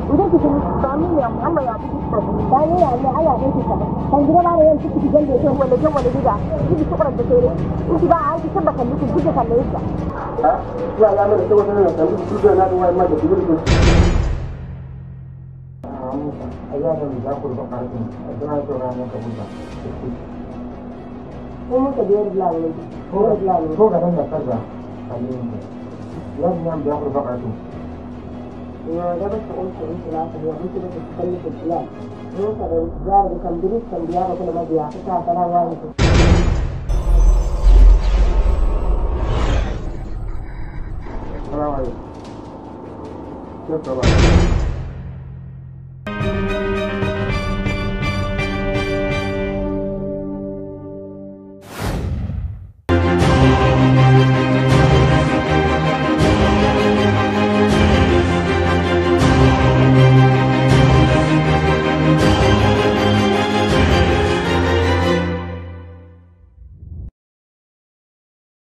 udah kita kami yang Allah ya kita tadi ya Allah ya kita kan dia mana yang kita jadi itu wala jam wala juga ini syukuran betul ini ba ai kita bakal itu juga kan itu ya ya mana itu wannan kan juga na da wai ma da dole ayah da za ku ba karatu dan ai to ran ka buga kuma ka biyar lawo ko ga dan da kaza kalin ya nyam da ku ba karatu ده بس قلت انت لا تبيع انت بس تخلي في الكلام انت لو تجارب كان بريد كان بيابا كل ما بيعطيها كلام واحد السلام عليكم كيف